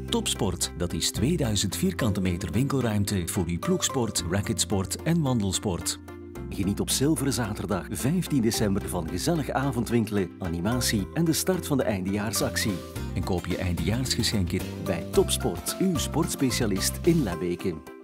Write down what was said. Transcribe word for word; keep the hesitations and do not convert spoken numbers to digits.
Topsport, dat is tweeduizend vierkante meter winkelruimte voor uw ploegsport, racketsport en wandelsport. Geniet op Zilveren Zaterdag vijftien december van gezellig avondwinkelen, animatie en de start van de eindejaarsactie. En koop je eindejaarsgeschenken bij Topsport, uw sportspecialist in Labbeke.